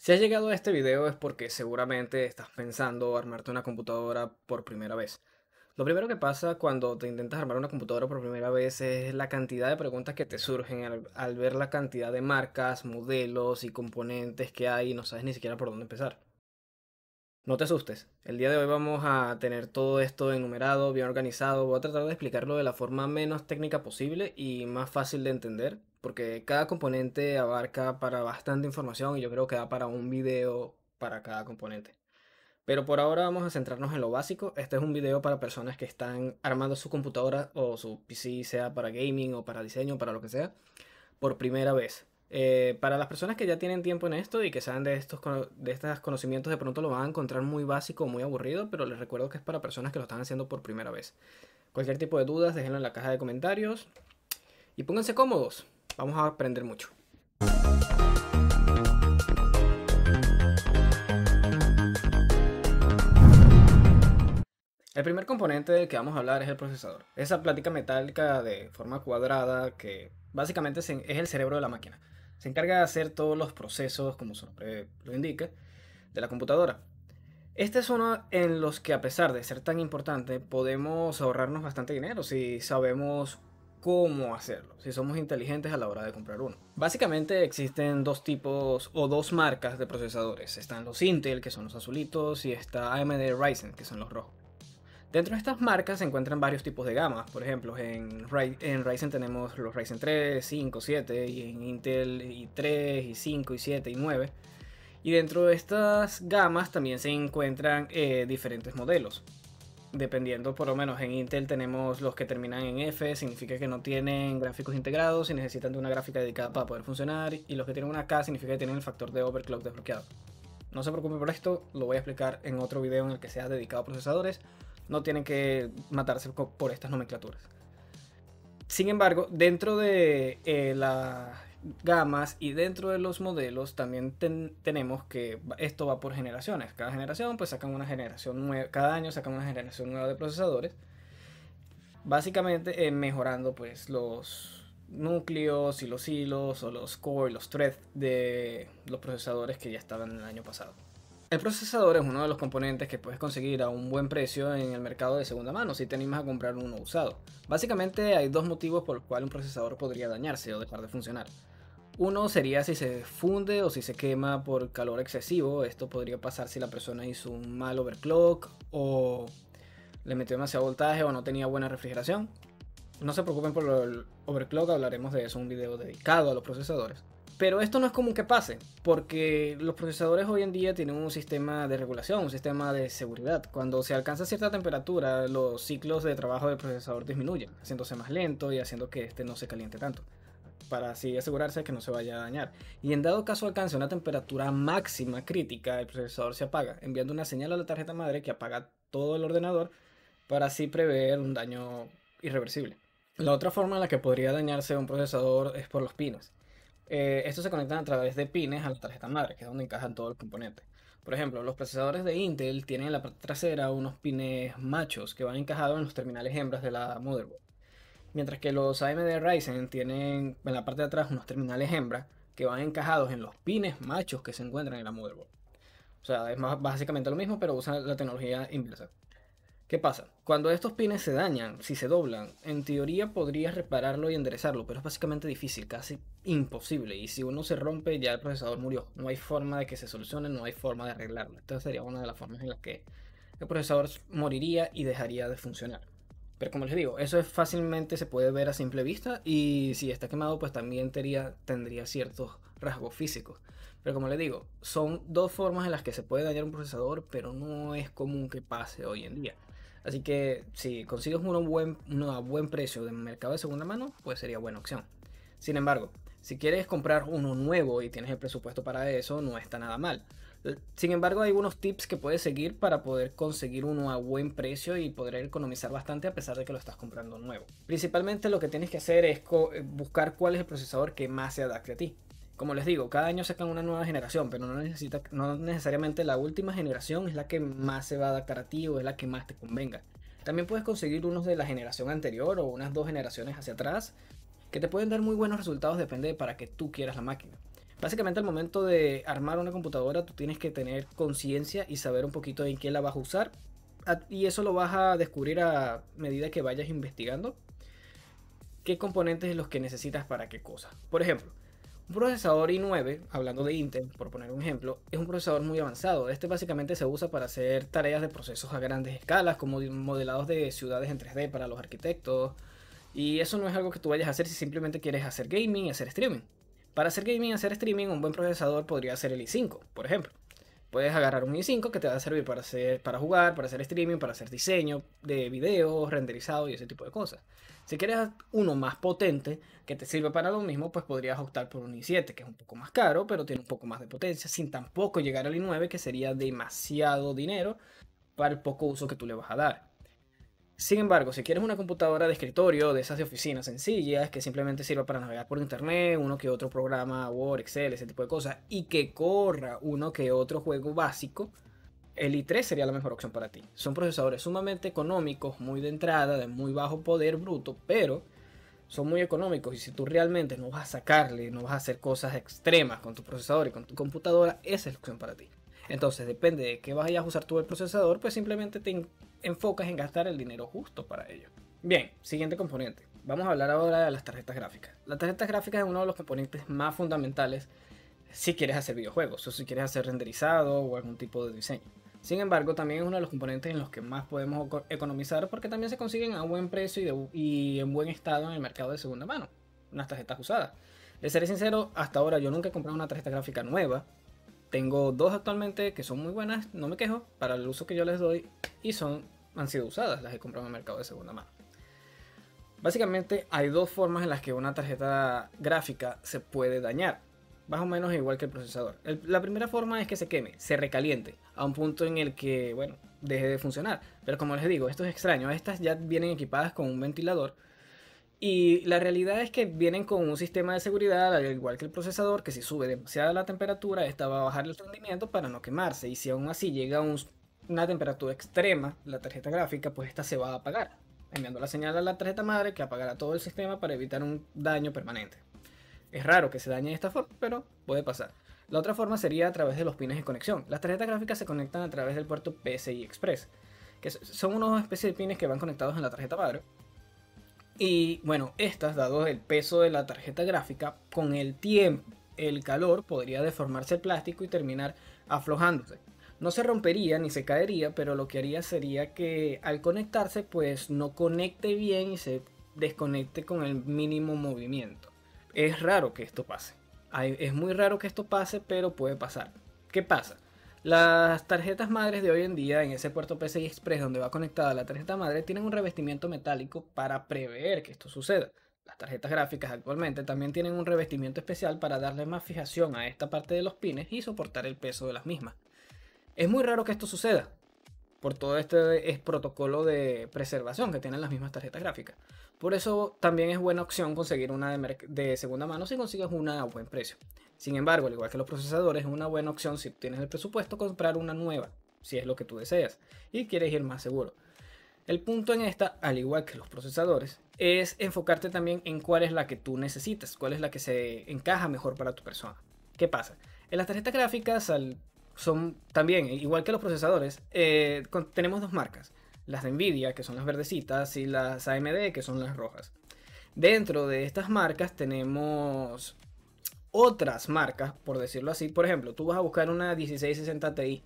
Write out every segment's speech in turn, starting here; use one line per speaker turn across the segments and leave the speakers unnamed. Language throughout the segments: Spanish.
Si has llegado a este video es porque seguramente estás pensando armarte una computadora por primera vez. Lo primero que pasa cuando te intentas armar una computadora por primera vez es la cantidad de preguntas que te surgen al ver la cantidad de marcas, modelos y componentes que hay y no sabes ni siquiera por dónde empezar. No te asustes, el día de hoy vamos a tener todo esto enumerado, bien organizado. Voy a tratar de explicarlo de la forma menos técnica posible y más fácil de entender, porque cada componente abarca para bastante información y yo creo que da para un video para cada componente. Pero por ahora vamos a centrarnos en lo básico. Este es un video para personas que están armando su computadora o su PC, sea para gaming o para diseño, para lo que sea, por primera vez. Para las personas que ya tienen tiempo en esto y que saben de estos conocimientos, de pronto lo van a encontrar muy básico o muy aburrido, pero les recuerdo que es para personas que lo están haciendo por primera vez. Cualquier tipo de dudas, déjenlo en la caja de comentarios y pónganse cómodos. Vamos a aprender mucho. El primer componente del que vamos a hablar es el procesador. Esa plática metálica de forma cuadrada que básicamente es el cerebro de la máquina. Se encarga de hacer todos los procesos, como su nombre lo indica, de la computadora. Este es uno en los que, a pesar de ser tan importante, podemos ahorrarnos bastante dinero si sabemos cómo hacerlo, si somos inteligentes a la hora de comprar uno. Básicamente existen dos tipos o dos marcas de procesadores. Están los Intel, que son los azulitos, y está AMD Ryzen, que son los rojos. Dentro de estas marcas se encuentran varios tipos de gamas. Por ejemplo, en Ryzen tenemos los Ryzen 3, 5, 7, y en Intel i3, i5, i7, i9. Y dentro de estas gamas también se encuentran diferentes modelos. Dependiendo, por lo menos en Intel tenemos los que terminan en F, significa que no tienen gráficos integrados y necesitan de una gráfica dedicada para poder funcionar. Y los que tienen una K significa que tienen el factor de overclock desbloqueado. No se preocupen por esto, lo voy a explicar en otro video en el que sea dedicado a procesadores. No tienen que matarse por estas nomenclaturas. Sin embargo, dentro de las gamas y dentro de los modelos también tenemos que esto va por generaciones. Cada generación pues sacan una generación nueva, cada año sacan una generación nueva de procesadores. Básicamente mejorando pues los núcleos y los hilos o los core y los threads de los procesadores que ya estaban el año pasado. El procesador es uno de los componentes que puedes conseguir a un buen precio en el mercado de segunda mano si te animas a comprar uno usado. Básicamente hay dos motivos por los cuales un procesador podría dañarse o dejar de funcionar. Uno sería si se funde o si se quema por calor excesivo. Esto podría pasar si la persona hizo un mal overclock o le metió demasiado voltaje o no tenía buena refrigeración. No se preocupen por el overclock, hablaremos de eso en un video dedicado a los procesadores. Pero esto no es común que pase, porque los procesadores hoy en día tienen un sistema de regulación, un sistema de seguridad. Cuando se alcanza cierta temperatura, los ciclos de trabajo del procesador disminuyen, haciéndose más lento y haciendo que este no se caliente tanto, para así asegurarse de que no se vaya a dañar. Y en dado caso alcance una temperatura máxima crítica, el procesador se apaga, enviando una señal a la tarjeta madre que apaga todo el ordenador para así prever un daño irreversible. La otra forma en la que podría dañarse un procesador es por los pines. Estos se conectan a través de pines a la tarjeta madre, que es donde encajan todos los componentes. Por ejemplo, los procesadores de Intel tienen en la parte trasera unos pines machos que van encajados en los terminales hembras de la motherboard. Mientras que los AMD Ryzen tienen en la parte de atrás unos terminales hembras que van encajados en los pines machos que se encuentran en la motherboard. O sea, es básicamente lo mismo, pero usan la tecnología inversa. ¿Qué pasa? Cuando estos pines se dañan, si se doblan, en teoría podrías repararlo y enderezarlo, pero es básicamente difícil, casi imposible. Y si uno se rompe, ya el procesador murió. No hay forma de que se solucione, no hay forma de arreglarlo. Esta sería una de las formas en las que el procesador moriría y dejaría de funcionar. Pero como les digo, eso es fácilmente se puede ver a simple vista y si está quemado, pues también tendría ciertos rasgos físicos. Pero como les digo, son dos formas en las que se puede dañar un procesador, pero no es común que pase hoy en día. Así que si consigues uno a buen precio de mercado de segunda mano, pues sería buena opción. Sin embargo, si quieres comprar uno nuevo y tienes el presupuesto para eso, no está nada mal. Sin embargo, hay unos tips que puedes seguir para poder conseguir uno a buen precio y poder economizar bastante a pesar de que lo estás comprando nuevo. Principalmente lo que tienes que hacer es buscar cuál es el procesador que más se adapte a ti. Como les digo, cada año sacan una nueva generación, pero no necesariamente la última generación es la que más se va a adaptar a ti o es la que más te convenga. También puedes conseguir unos de la generación anterior o unas dos generaciones hacia atrás que te pueden dar muy buenos resultados, depende de para qué tú quieras la máquina. Básicamente al momento de armar una computadora tú tienes que tener conciencia y saber un poquito en qué la vas a usar. Y eso lo vas a descubrir a medida que vayas investigando qué componentes es los que necesitas para qué cosa. Por ejemplo, un procesador i9, hablando de Intel, por poner un ejemplo, es un procesador muy avanzado. Este básicamente se usa para hacer tareas de procesos a grandes escalas, como modelados de ciudades en 3D para los arquitectos. Y eso no es algo que tú vayas a hacer si simplemente quieres hacer gaming y hacer streaming. Para hacer gaming y hacer streaming, un buen procesador podría ser el i5, por ejemplo. Puedes agarrar un i5 que te va a servir para jugar, para hacer streaming, para hacer diseño de videos, renderizado y ese tipo de cosas. Si quieres uno más potente que te sirva para lo mismo, pues podrías optar por un i7, que es un poco más caro, pero tiene un poco más de potencia, sin tampoco llegar al i9, que sería demasiado dinero para el poco uso que tú le vas a dar. Sin embargo, si quieres una computadora de escritorio, de esas de oficina sencillas, que simplemente sirva para navegar por internet, uno que otro programa, Word, Excel, ese tipo de cosas, y que corra uno que otro juego básico, el i3 sería la mejor opción para ti. Son procesadores sumamente económicos, muy de entrada, de muy bajo poder bruto, pero son muy económicos y si tú realmente no vas a sacarle, no vas a hacer cosas extremas con tu procesador y con tu computadora, esa es la opción para ti. Entonces, depende de qué vayas a usar tú el procesador, pues simplemente te enfocas en gastar el dinero justo para ello. Bien, siguiente componente. Vamos a hablar ahora de las tarjetas gráficas. Las tarjetas gráficas es uno de los componentes más fundamentales si quieres hacer videojuegos o si quieres hacer renderizado o algún tipo de diseño. Sin embargo, también es uno de los componentes en los que más podemos economizar porque también se consiguen a buen precio y en buen estado en el mercado de segunda mano. Unas tarjetas usadas. De seré sincero, hasta ahora yo nunca he comprado una tarjeta gráfica nueva. Tengo dos actualmente que son muy buenas, no me quejo, para el uso que yo les doy y han sido usadas, las he comprado en el mercado de segunda mano. Básicamente hay dos formas en las que una tarjeta gráfica se puede dañar, más o menos igual que el procesador. La primera forma es que se queme, se recaliente, a un punto en el que, bueno, deje de funcionar. Pero como les digo, esto es extraño, estas ya vienen equipadas con un ventilador. Y la realidad es que vienen con un sistema de seguridad, al igual que el procesador, que si sube demasiada la temperatura, esta va a bajar el rendimiento para no quemarse. Y si aún así llega a una temperatura extrema, la tarjeta gráfica, pues esta se va a apagar, enviando la señal a la tarjeta madre que apagará todo el sistema para evitar un daño permanente. Es raro que se dañe de esta forma, pero puede pasar. La otra forma sería a través de los pines de conexión. Las tarjetas gráficas se conectan a través del puerto PCI Express, que son unos especies de pines que van conectados en la tarjeta madre. Y bueno, estas, dado el peso de la tarjeta gráfica, con el tiempo, el calor podría deformarse el plástico y terminar aflojándose. No se rompería ni se caería, pero lo que haría sería que al conectarse pues no conecte bien y se desconecte con el mínimo movimiento. Es raro que esto pase. Es muy raro que esto pase, pero puede pasar. ¿Qué pasa? Las tarjetas madres de hoy en día, en ese puerto PCI Express donde va conectada la tarjeta madre, tienen un revestimiento metálico para prever que esto suceda. Las tarjetas gráficas actualmente también tienen un revestimiento especial para darle más fijación a esta parte de los pines y soportar el peso de las mismas. Es muy raro que esto suceda, por todo este protocolo de preservación que tienen las mismas tarjetas gráficas. Por eso también es buena opción conseguir una de segunda mano si consigues una a buen precio. Sin embargo, al igual que los procesadores, es una buena opción si tienes el presupuesto comprar una nueva, si es lo que tú deseas y quieres ir más seguro. El punto en esta, al igual que los procesadores, es enfocarte también en cuál es la que tú necesitas, cuál es la que se encaja mejor para tu persona. ¿Qué pasa? En las tarjetas gráficas son también, igual que los procesadores, tenemos dos marcas. Las de Nvidia, que son las verdecitas, y las AMD, que son las rojas. Dentro de estas marcas tenemos otras marcas, por decirlo así. Por ejemplo, tú vas a buscar una 1660 Ti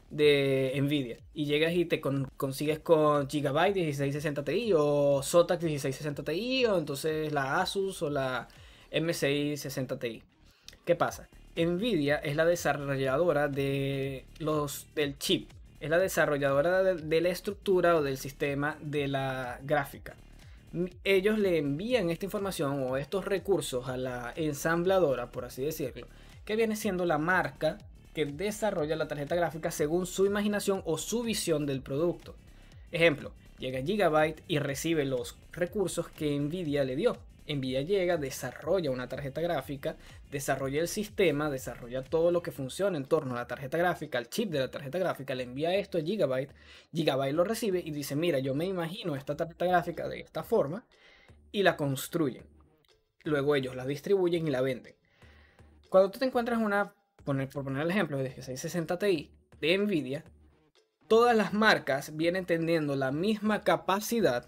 de Nvidia y llegas y te consigues con Gigabyte 1660 Ti o Zotac 1660 Ti o entonces la Asus o la MSI 60 Ti. ¿Qué pasa? Nvidia es la desarrolladora del chip, es la desarrolladora de la estructura o del sistema de la gráfica. Ellos le envían esta información o estos recursos a la ensambladora, por así decirlo, que viene siendo la marca que desarrolla la tarjeta gráfica según su imaginación o su visión del producto. Ejemplo, llega Gigabyte y recibe los recursos que Nvidia le dio. Nvidia llega, desarrolla una tarjeta gráfica, desarrolla el sistema, desarrolla todo lo que funciona en torno a la tarjeta gráfica, al chip de la tarjeta gráfica, le envía esto a Gigabyte, Gigabyte lo recibe y dice, mira, yo me imagino esta tarjeta gráfica de esta forma y la construyen. Luego ellos la distribuyen y la venden. Cuando tú te encuentras por poner el ejemplo de 1660 Ti de Nvidia, todas las marcas vienen teniendo la misma capacidad,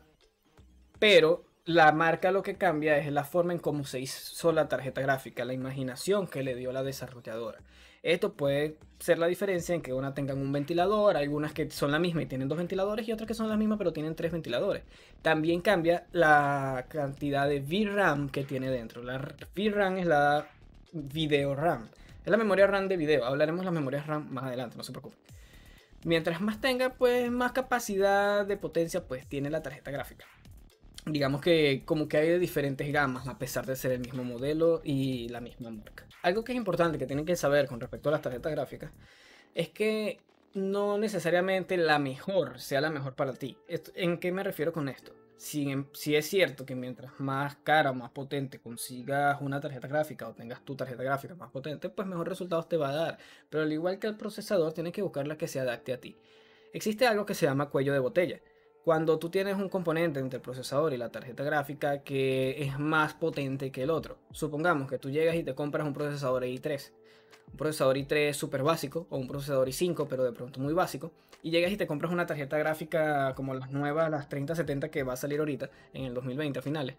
pero la marca lo que cambia es la forma en cómo se hizo la tarjeta gráfica, la imaginación que le dio la desarrolladora. Esto puede ser la diferencia en que una tengan un ventilador, algunas que son la misma y tienen dos ventiladores y otras que son las mismas pero tienen tres ventiladores. También cambia la cantidad de VRAM que tiene dentro. La VRAM es la video RAM. Es la memoria RAM de video. Hablaremos de las memorias RAM más adelante, no se preocupen. Mientras más tenga, pues más capacidad de potencia pues tiene la tarjeta gráfica. Digamos que como que hay de diferentes gamas a pesar de ser el mismo modelo y la misma marca. Algo que es importante que tienen que saber con respecto a las tarjetas gráficas es que no necesariamente la mejor sea la mejor para ti. ¿En qué me refiero con esto? Si es cierto que mientras más cara o más potente consigas una tarjeta gráfica o tengas tu tarjeta gráfica más potente, pues mejor resultados te va a dar. Pero al igual que el procesador, tienes que buscar la que se adapte a ti. Existe algo que se llama cuello de botella. Cuando tú tienes un componente entre el procesador y la tarjeta gráfica que es más potente que el otro. Supongamos que tú llegas y te compras un procesador i3. Un procesador i3 súper básico o un procesador i5 pero de pronto muy básico. Y llegas y te compras una tarjeta gráfica como las nuevas, las 3070 que va a salir ahorita en el 2020 a finales.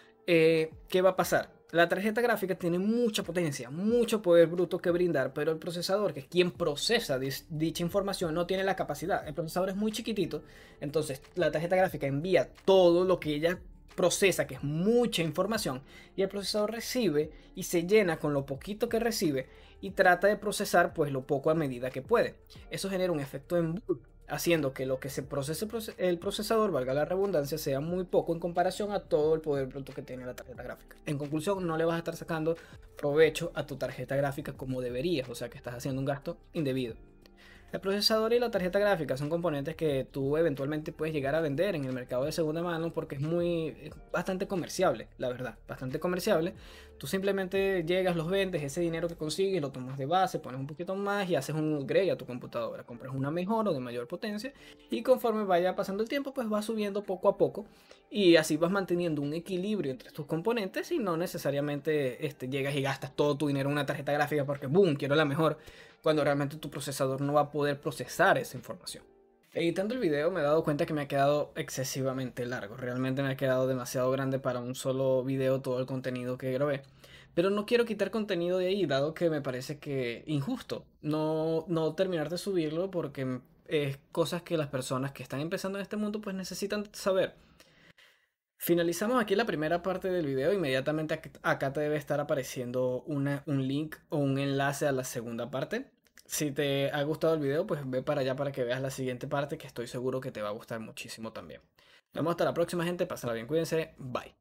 ¿Qué va a pasar? La tarjeta gráfica tiene mucha potencia, mucho poder bruto que brindar, pero el procesador, que es quien procesa dicha información, no tiene la capacidad. El procesador es muy chiquitito, entonces la tarjeta gráfica envía todo lo que ella procesa, que es mucha información, y el procesador recibe y se llena con lo poquito que recibe y trata de procesar pues lo poco a medida que puede. Eso genera un efecto en haciendo que lo que se procese el procesador, valga la redundancia, sea muy poco en comparación a todo el poder bruto que tiene la tarjeta gráfica. En conclusión, no le vas a estar sacando provecho a tu tarjeta gráfica como deberías, o sea que estás haciendo un gasto indebido. El procesador y la tarjeta gráfica son componentes que tú eventualmente puedes llegar a vender en el mercado de segunda mano porque es bastante comerciable, la verdad, bastante comerciable. Tú simplemente llegas, los vendes, ese dinero que consigues lo tomas de base, pones un poquito más y haces un upgrade a tu computadora. Compras una mejor o de mayor potencia y conforme vaya pasando el tiempo pues va subiendo poco a poco y así vas manteniendo un equilibrio entre tus componentes y no necesariamente llegas y gastas todo tu dinero en una tarjeta gráfica porque boom, quiero la mejor cuando realmente tu procesador no va a poder procesar esa información. Editando el video me he dado cuenta que me ha quedado excesivamente largo, realmente me ha quedado demasiado grande para un solo video todo el contenido que grabé. Pero no quiero quitar contenido de ahí, dado que me parece que injusto no terminar de subirlo porque es cosas que las personas que están empezando en este mundo pues necesitan saber. Finalizamos aquí la primera parte del video. Inmediatamente acá te debe estar apareciendo un link o un enlace a la segunda parte. Si te ha gustado el video, pues ve para allá para que veas la siguiente parte, que estoy seguro que te va a gustar muchísimo también. Nos vemos hasta la próxima, gente. Pásala bien, cuídense. Bye.